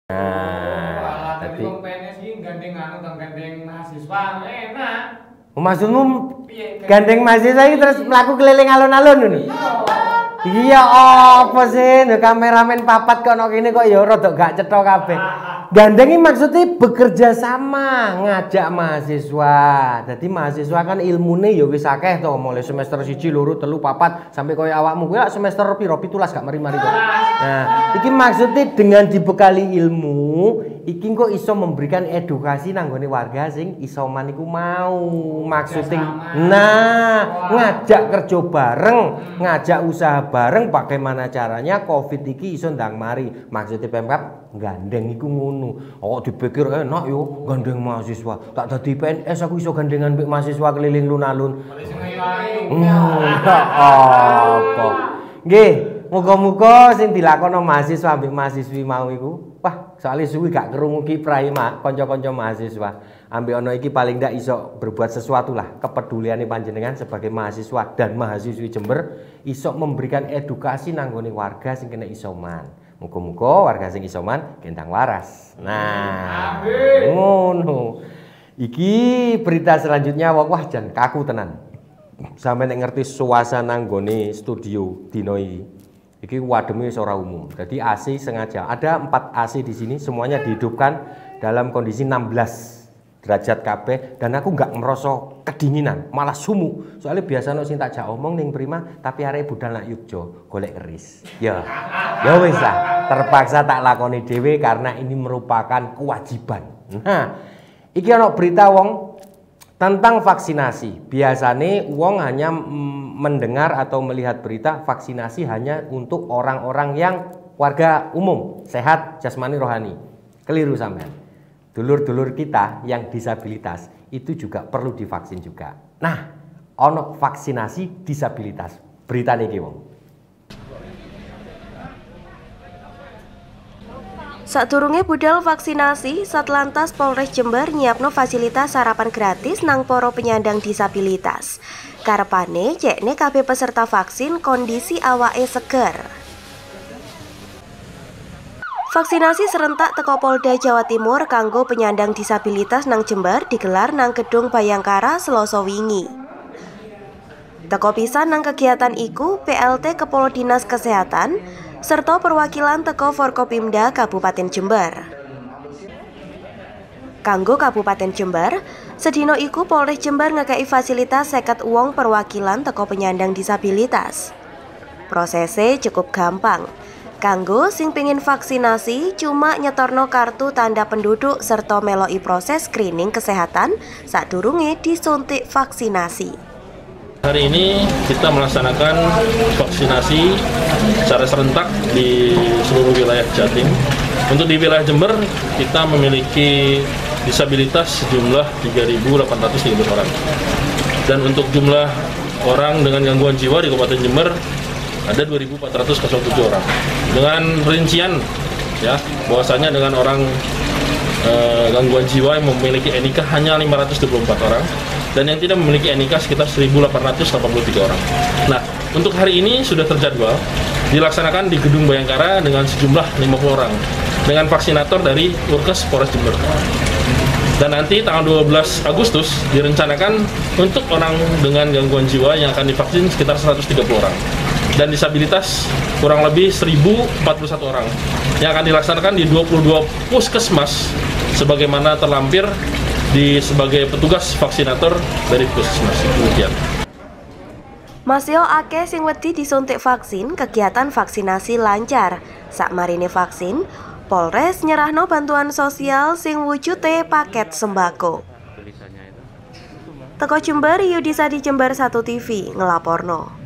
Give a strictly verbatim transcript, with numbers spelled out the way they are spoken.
Nah, tadi wong P N S iki gandeng anu tong gandeng mahasiswa enak. Maksudmu gandeng mahasiswa iki terus mlaku keliling alun-alun ngono? Iya apa sih, nek kameramen papat kok ono kene kok ya rada gak cetha kabeh. Gandeng iki maksudnya bekerja sama, ngajak mahasiswa. Jadi mahasiswa kan ilmune ya wis akeh to, mulai semester siji, loro, telu, papat sampai koyo awakmu kuwi semester piro pitulas gak mari-mari kok. Nah, iki maksudnya dengan dibekali ilmu, iki kok iso memberikan edukasi nang gone warga sing isoman iku mau. Maksudnya nah, ngajak kerja bareng, ngajak usaha bareng bagaimana caranya Covid iki iso ndang mari. Maksudnya Pemkab gandeng iku ngono. Oh dipikir enak yo gandeng mahasiswa. Tak dadi P N S aku iso gandengan mbek mahasiswa keliling lunalun. Apa? Nggih, muga-muga sing dilakono mahasiswa mbek mahasiswi mau iku, wah, soalnya suwi gak krungu kiprahe mak kanca-kanca mahasiswa. Ambek ono iki paling ndak iso berbuat sesuatu lah, kepeduliane panjenengan sebagai mahasiswa dan mahasiswi Jember iso memberikan edukasi nang gone warga sing kena isoman. Muga-muga warga sing isoman gendang waras. Nah, ngono. Iki berita selanjutnya wah jan kaku tenan. Sampai nek ngerti suasana nggone studio dino iki. Iki wademe wis ora umum. Jadi A C sengaja ada empat A C di sini semuanya dihidupkan dalam kondisi enam belas derajat kabeh dan aku nggak merosot kedinginan, malah sumu. Soalnya biasanya sing tak jak omong ning Prima, tapi arek budal nak Yogyo golek keris. Ya. Ya wis lah, terpaksa tak lakoni dhewe karena ini merupakan kewajiban. Nah, iki ana berita wong tentang vaksinasi. Biasanya wong hanya mendengar atau melihat berita vaksinasi hanya untuk orang-orang yang warga umum, sehat jasmani rohani. Keliru sampean. Dulur-dulur kita yang disabilitas itu juga perlu divaksin juga. Nah, ono vaksinasi disabilitas. Berita niki wong. Sadurunge budal vaksinasi, Satlantas Polres Jember nyiapno fasilitas sarapan gratis nang para penyandang disabilitas. Karepane cekne kabeh peserta vaksin kondisi awake seger. Vaksinasi serentak teko Polda Jawa Timur kanggo penyandang disabilitas nang Jember digelar nang Gedung Bayangkara Selasa wingi. Teko pisan nang kegiatan iku P L T Kepala Dinas Kesehatan serta perwakilan teko Forkopimda Kabupaten Jember. Kanggo Kabupaten Jember, sedino iku Polres Jember ngekei fasilitas seket wong perwakilan teko penyandang disabilitas. Prosesnya cukup gampang. Kanggo sing pengin vaksinasi cuma nyetorno kartu tanda penduduk serta meloi proses screening kesehatan sadurunge disuntik vaksinasi. Hari ini kita melaksanakan vaksinasi secara serentak di seluruh wilayah Jatim. Untuk di wilayah Jember kita memiliki disabilitas sejumlah tiga ribu delapan ratus tiga belas orang. Dan untuk jumlah orang dengan gangguan jiwa di Kabupaten Jember ada dua ribu empat ratus tujuh orang. Dengan rincian ya, bahwasanya dengan orang e, gangguan jiwa yang memiliki N I K hanya lima ratus dua puluh empat orang dan yang tidak memiliki N I K sekitar seribu delapan ratus delapan puluh tiga orang. Nah, untuk hari ini sudah terjadwal dilaksanakan di Gedung Bayangkara dengan sejumlah lima puluh orang dengan vaksinator dari Urkes Polres Jember. Dan nanti tanggal dua belas Agustus direncanakan untuk orang dengan gangguan jiwa yang akan divaksin sekitar seratus tiga puluh orang. Dan disabilitas kurang lebih seribu empat puluh satu orang yang akan dilaksanakan di dua puluh dua puskesmas sebagaimana terlampir di sebagai petugas vaksinator dari puskesmas. Demikian. Masih akeh sing wedi disuntik vaksin, kegiatan vaksinasi lancar. Sakmarine vaksin, Polres nyerahno bantuan sosial sing wujude paket sembako. Teko Jember, Yudisa di Jember satu T V ngelaporno.